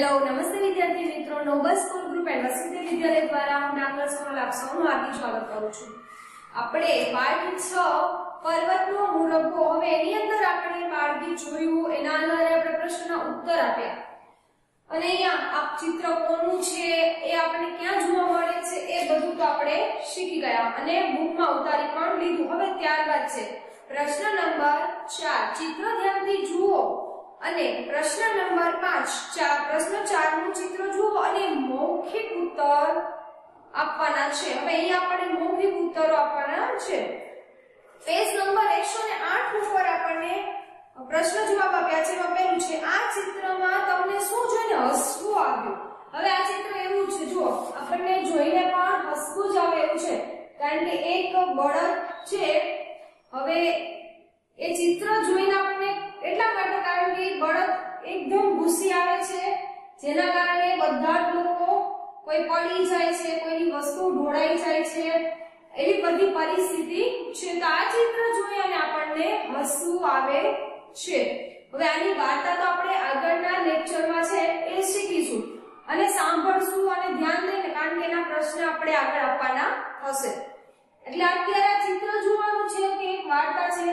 Hello નમસ્તે વિદ્યાર્થી મિત્રો noble school group and Vasanti Vidyalaya દ્વારા હું ડાંગર સોનલ આપ સૌનું હાર્દિક સ્વાગત કરું છું। આપણે પાઠ 6 પર્વતનો મુરબ્બો હવે એની અંદર આપણે બાળગી જોયું એના આધારે આપણે પ્રશ્નના ઉત્તર આપ્યા અને અહીંયા આ ચિત્ર કોનું છે એ આપણે ક્યાં જોવા મળે છે એ બધું તો આપણે શીખી ગયા અને બુકમાં ઉતારી પણ લીધું। હવે ત્યારબાદ છે પ્રશ્ન નંબર 4 ચિત્ર ધ્યાનથી જુઓ અને પ્રશ્ન નંબર 5 પ્રશ્ન 4 નું ચિત્ર જુઓ અને મૌખિક ઉત્તર આપવાના છે। હવે અહીં આપણે મૌખિક ઉત્તરો આપવાના છે। પેજ નંબર 108 ઉપર આપણે પ્રશ્ન જવાબ આપ્યા છે। એમાં પહેલું છે આ ચિત્રમાં તમને શું જોઈને હસવું આવ્યું। હવે આ ચિત્ર એવું છે જુઓ આપણને જોઈને પણ હસવું જ આવે એવું છે કારણ કે એક બળદ છે। હવે એ ચિત્ર જોઈને આપણને એટલા માટે કારણ કે બળદ એકદમ ગુસ્સે આવે છે જેના કારણે બધા જ લોકો કોઈ પડી જાય છે કોઈની વસ્તુ ઢોળાઈ જાય છે એવી બધી પરિસ્થિતિ છે। તો આ ચિત્ર જોઈ અને આપણને હસવું આવે છે। હવે આની વાર્તા તો આપણે આગળના લેક્ચરમાં છે એ શીખીશું અને સાંભળશું અને ધ્યાન દઈને કારણ કે એના પ્રશ્ન આપણે આગળ આપવાના હશે। એટલે અત્યારે આ ચિત્ર જોવાનું છે કે એક વાર્તા છે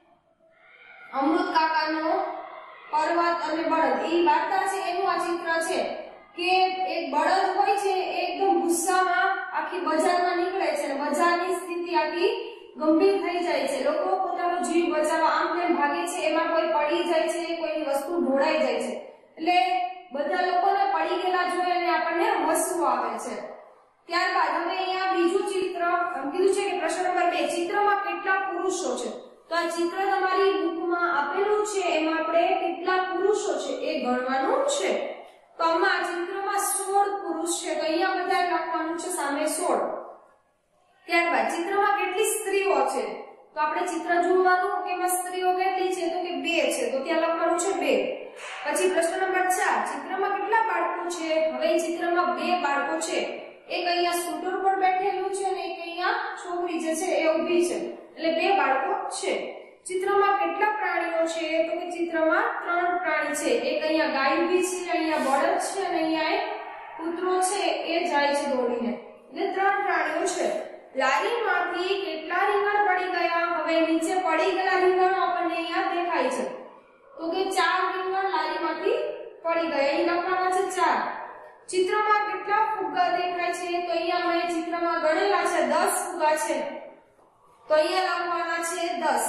અમૃત કાકાનો પર્વત અને બળદ એ વાર્તા છે એનું આ ચિત્ર છે કે એક બળદ હોય છે એકદમ ગુસ્સામાં આખી બજારમાં નીકળે છે અને બજારની સ્થિતિ આખી ગંભીર થઈ જાય છે। લોકો પોતાનો જીવ બચાવવા આમ તેમ ભાગે છે એમાં કોઈ પડી જાય છે કોઈની વસ્તુ ઢોળાઈ જાય છે એટલે બધા લોકોને પડી ગયેલા જોઈ અને આપણને હસવું આવે છે। ત્યારબાદ હવે અહીંયા બીજું ચિત્ર કીધું છે કે પ્રશ્ન નંબર 2 ચિત્રમાં કેટલા પુરુષો છે। તો આ ચિત્ર તમારી બુકમાં આપેલું છે એમાં આપણે કેટલા પુરુષો છે એ ગણવાનું છે। તો આમાં આ ચિત્રમાં 16 પુરુષ છે તો અહીંયા બધા લખવાનું છે સામે 16। ત્યારબાદ ચિત્રમાં કેટલી સ્ત્રીઓ છે તો આપણે ચિત્ર જોવાનું કે એમાં સ્ત્રીઓ કેટલી છે તો કે 2 છે તો ત્યાં લખવાનું છે 2। પછી પ્રશ્ન નંબર 4 ચિત્રમાં કેટલા બાળકો છે। હવે ચિત્રમાં 2 બાળકો છે એક અહીંયા સ્કૂટર પર બેઠેલું છે અને એક અહીંયા છોકરી જે છે એ ઊભી છે એટલે 2 બાળકો છે। ચિત્રમાં કેટલા પ્રાણીઓ છે તો કે ચિત્રમાં 3 પ્રાણી છે એક અહીંયા ગાય ઊભી છે અહીંયા બળદ છે અને અહીંયા એક કૂતરો છે એ જાય છે દોડીને એટલે 3 પ્રાણીઓ છે। લારીમાંથી કેટલા રીંગણ પડી ગયા। હવે નીચે પડી ગયેલા રીંગણો આપણને અહીંયા દેખાય છે તો કે 4 રીંગણ લારીમાંથી પડી ગયા અહીં લખવાના છે 4। ચિત્રમાં કેટલા ફુગ્ગા દેખાય છે તો અહીંયા મેં ચિત્રમાં ગણેલા છે 10 ફુગ્ગા છે તો અહીંયા લખવાના છે 10।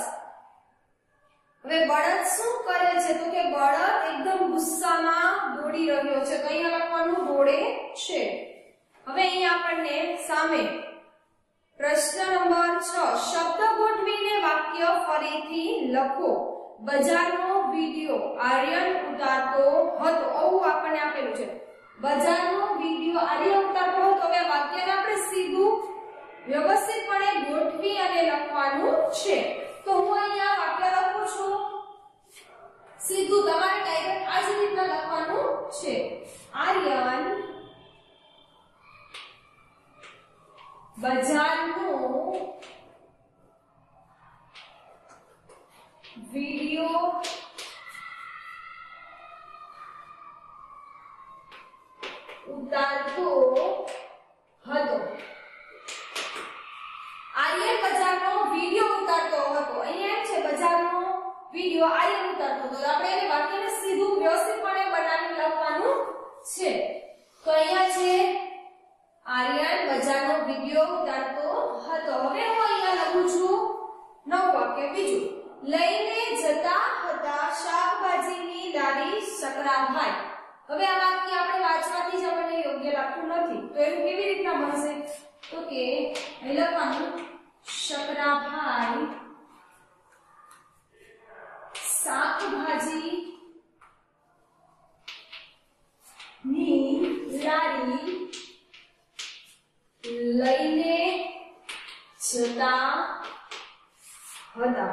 હવે બળદ શું કરે છે તો કે બળદ એકદમ ગુસ્સામાં દોડી રહ્યો છે તો અહીંયા લખવાનું દોડે છે। હવે અહીંયા આપણને સામે પ્રશ્ન નંબર 6 શબ્દ ગોઠવીને વાક્ય ફરીથી લખો। બજારનો વિડિયો આર્યન ઉતારતો હતો આવું આપણને આપેલું છે। બજારનો વિડિયો આર્યન ઉતારતો હતો હવે વાક્યને આપણે સીધું વ્યવસ્થિતપણે ગોઠવી અને લખવાનું છે। તો હું અહીંયા વાક્ય લખું છું સીધું તમારે ડાયરેક્ટ આ જ રીતના લખવાનું છે। આર્યન બજારનો વિડિયો ઉતારતો હતો। આર્યન બજારનો વિડિયો ઉતારતો હતો અહીંયા છે બજારનો વિડિયો આર્યન ઉતારતો હતો આપણે એને વાક્યને સીધું વ્યવસ્થિતપણે બનાવી લખવાનું છે। તો અહીંયા છે આર્યન બજારનો વિડિયો ઉતારતો હતો। હવે હું અહીંયા લખું છું નવું વાક્ય બીજું લઈને જતા હતા શાકભાજીની લારી શકરાભાઈ। હવે આ વાક્ય આપણે વાંચવાથી જ આપણને યોગ્ય લાગતું નથી તો એનું કેવી રીતના બનશે તો કે અહીં લખવાનું શકરાભાઈ શાકભાજી ની લારી લઈને જતા હતા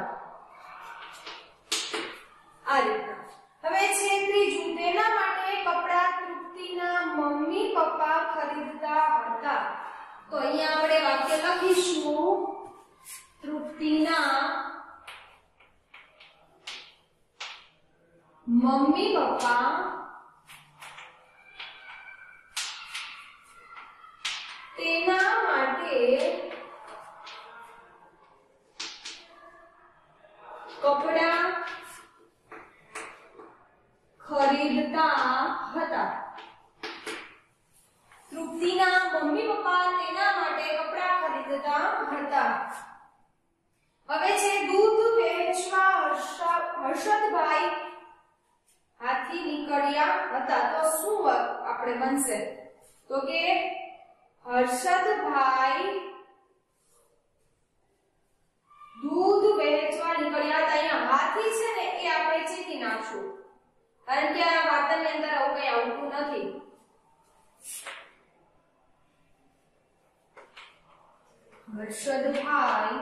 આ રીતના। હવે છે ત્રીજું તેના માટે કપડા તૃપ્તિના મમ્મી પપ્પા ખરીદતા હતા તો અહીંયા આપણે વાક્ય લખીશું તૃપ્તિના મમ્મી પપ્પા તેના માટે કપડા ખરીદતા હતા. તૃપ્તિના મમ્મી પપ્પા તેના માટે કપડા ખરીદતા હતા. હવે છે દૂધ વેચવા હર્ષદભાઈ હાથી નીકળ્યા હતા. તો શું આપણે બનશે? તો કે હર્ષદભાઈ દૂધ વેચવા નીકળ્યા હતા. અહીંયા હાથી છે ને એ આપણે ચેતી નાખશું, કારણ કે આ વાર્તાની અંદર આવું કઈ આવતું નથી. હર્ષદભાઈ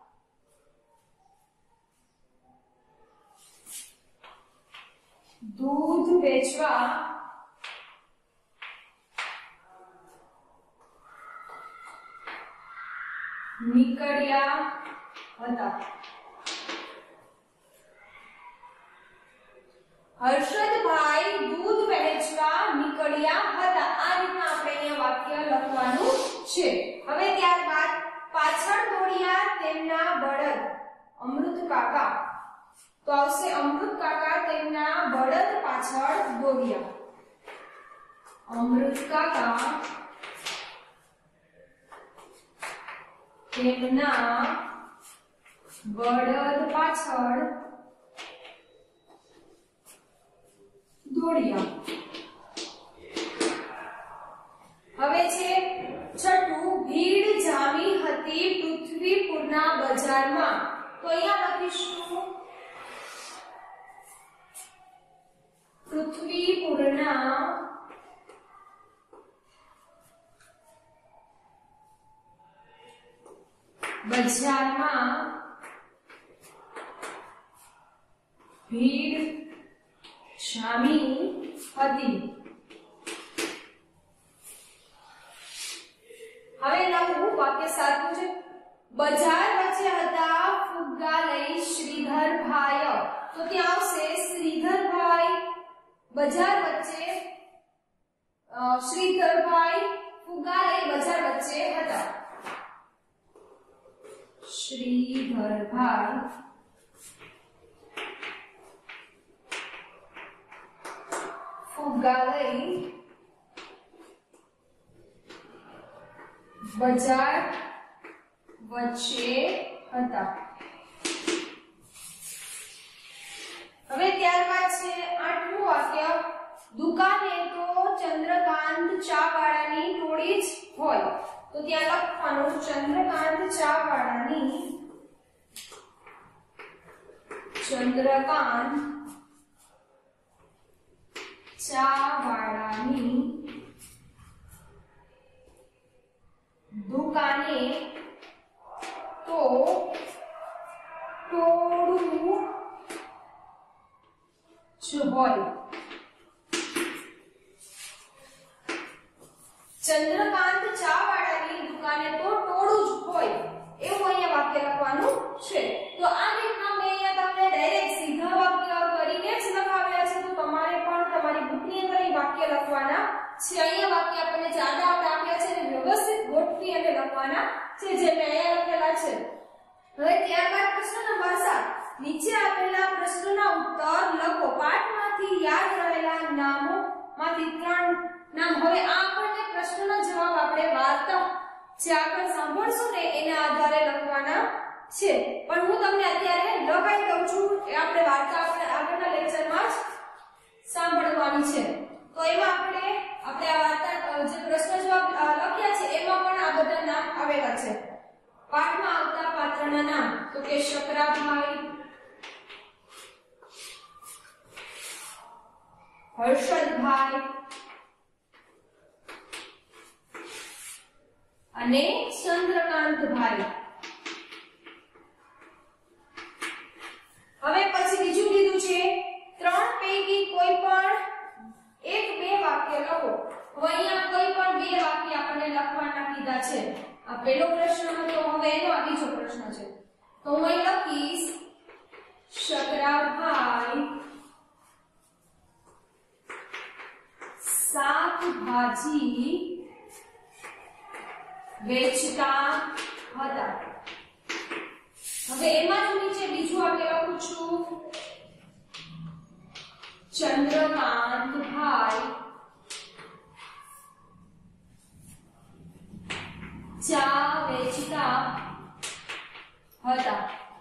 દૂધ વેચવા નીકળ્યા હતા. હર્ષદભાઈ દૂધ વેચવા નીકળ્યા હતા. આ રીતના આપણે અહીંયા વાક્ય લખવાનું છે. હવે ત્યારબાદ પાછળ દોડ્યા તેમના બળદ અમૃત કાકા. તો આવશે અમૃત કાકા તેમના બળદ પાછળ દોડ્યા. અમૃત કાકા તેમના બળદ પાછળ દોડ્યા. હવે છે છઠ્ઠું, ભીડ જામી હતી પૃથ્વીપુરના બજારમાં. તો અહીંયા લખીશું પૃથ્વીપુરના બજારમાં ભીડ જામી હતી. હવે નવું વાક્ય સાચું છે. બજાર વચ્ચે હતા ફુગ્ગા લઈ શ્રીધરભાઈ. તો ત્યાં આવશે શ્રીધરભાઈ બજાર વચ્ચે, શ્રીધરભાઈ ફુગ્ગા લઈ બજાર વચ્ચે હતા. શ્રીધરભાઈ ફુગ્ગા લઈ બજાર વચ્ચે હતા. હવે ત્યારબાદ છે આઠમું વાક્ય, દુકાને તો ચંદ્રકાંત ચા વાળાની ટોળી જ હોય. તો ત્યાં લખવાનું ચંદ્રકાંત ચા વાળાની દુકાને તો ટોળું જ હોય. ચંદ્રકાંત ચા વાળાની દુકાને તો ટોળું જ હોય, એવું અહીંયા વાક્ય લખવાનું છે. તો આ રીતના મેં અહીંયા તમને ડાયરેક્ટ સીધા વાક્ય કરીને જ લખાવ્યા છે. તો તમારે પણ તમારી બુકની અંદર અહીં વાક્ય લખવાના છે. અહીંયા વાક્ય આપણને જાડા આપ્યા છે અને વ્યવસ્થિત ગોઠવી અને લખવાના છે, જે મેં અહીંયા લખેલા છે. હવે ત્યારબાદ પ્રશ્ન નંબર 7, નીચે આપેલા પ્રશ્નોના ઉત્તર લખો. પાઠમાંથી યાદ રહેલા નામોમાંથી 3 નામ. હવે આ આપણને પ્રશ્નનો જવાબ આપણે વાર્તા જે આગળ સાંભળશું ને એના આધારે લખવાના છે. પણ હું તમને અત્યારે લખાઈ દઉં છું, એ આપણે વાર્તા આપણે આગળના લેક્ચરમાં જ સાંભળવાની છે. તો એમાં આપણે આ વાર્તા જે પ્રશ્ન જવાબ લખ્યા છે એમાં પણ આ બધા નામ આવેલા છે. પાઠમાં આવતા પાત્રના નામ તો કે શકરાભાઈ, હર્ષદભાઈ અને ચંદ્રકાંતભાઈ. હવે પછી બીજું કીધું છે 3 પૈકી કોઈ પણ 1-2 વાક્ય લખો. હવે અહીંયા કોઈ પણ 2 વાક્ય આપણને લખવાના કીધા છે. આ પહેલો પ્રશ્ન હતો, હવે એનો આ બીજો પ્રશ્ન છે. તો હું અહીં લખીશ શકરાભાઈ શાકભાજી વેચતા હતા. હવે એમાં જ નીચે બીજું વાક્ય લખું છું, ચંદ્રકાંતભાઈ ચા વેચતા હતા.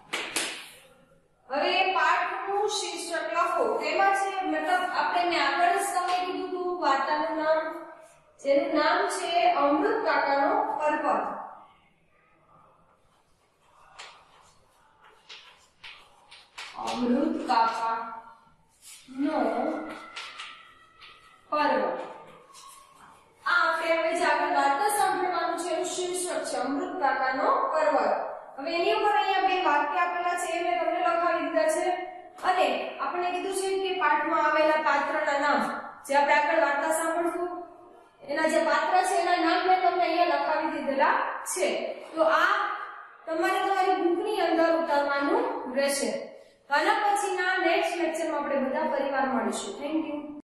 હવે પાઠનું શીર્ષક લખો. તેમાં છે મતલબ આપણે મેં આગળ જ તમને કીધું હતું વાર્તાનું નામ, જેનું નામ છે અમૃત કાકાનો પર્વત. અમૃત કાકા નો પર્વત. આ આપણે હવે જે આગળ વાર્તા સાંભળવાનું છે એનું શીર્ષક છે અમૃત કાકાનો પર્વત. હવે એની ઉપર અહીંયા બે વાક્ય આપેલા છે, એ મેં તમને લખાવી દીધા છે. અને આપણે કીધું છે કે પાઠમાં આવેલા પાત્રના નામ, જે આપણે આગળ વાર્તા સાંભળશું એના જે પાત્ર છે એના નામ મેં તમને અહીંયા લખાવી દીધેલા છે. તો આ તમારે તમારી બુકની અંદર ઉતારવાનું રહેશે. આના પછીના નેક્સ્ટ લેક્ચરમાં આપણે બધા પરિવાર મળીશું. Thank you.